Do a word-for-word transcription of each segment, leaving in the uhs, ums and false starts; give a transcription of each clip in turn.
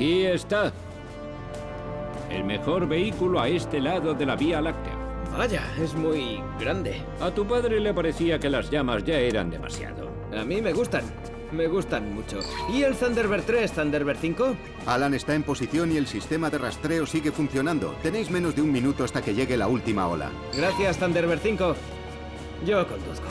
Aquí está. El mejor vehículo a este lado de la Vía Láctea. Vaya, es muy grande. A tu padre le parecía que las llamas ya eran demasiado. A mí me gustan. Me gustan mucho. ¿Y el Thunderbird tres, Thunderbird cinco? Alan está en posición y el sistema de rastreo sigue funcionando. Tenéis menos de un minuto hasta que llegue la última ola. Gracias, Thunderbird cinco. Yo conduzco.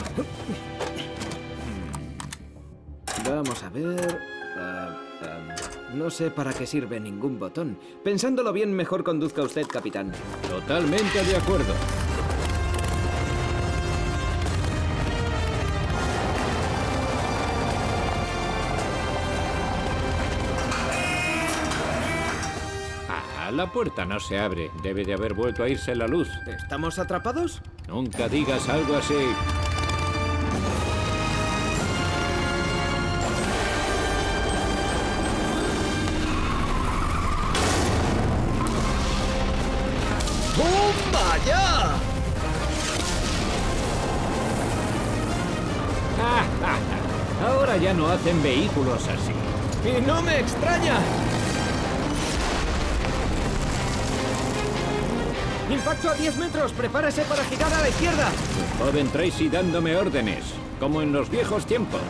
Vamos a ver... Uh, um, no sé para qué sirve ningún botón. Pensándolo bien, mejor conduzca usted, capitán. Totalmente de acuerdo. Ah, la puerta no se abre. Debe de haber vuelto a irse la luz. ¿Estamos atrapados? Nunca digas algo así. ¡Bomba ya! Ahora ya no hacen vehículos así. ¡Y no me extraña! ¡Impacto a diez metros! ¡Prepárese para girar a la izquierda! Joven Tracy dándome órdenes, como en los viejos tiempos.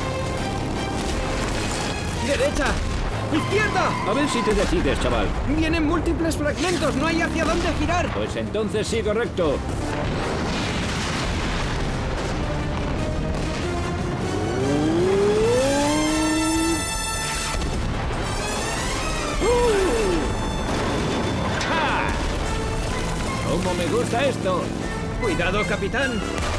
¡Derecha! ¡Izquierda! A ver si te decides, chaval. Vienen múltiples fragmentos, no hay hacia dónde girar. Pues entonces sigo recto. ¡Uh! ¡Ja! ¡Cómo me gusta esto! ¡Cuidado, capitán!